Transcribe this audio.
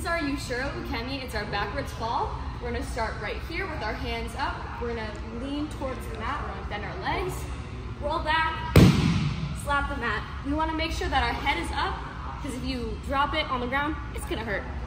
is our Ushiro Ukemi. It's our backwards fall. We're gonna start right here with our hands up. We're gonna lean towards the mat. We're gonna bend our legs, roll back, slap the mat. We wanna make sure that our head is up, because if you drop it on the ground, it's gonna hurt.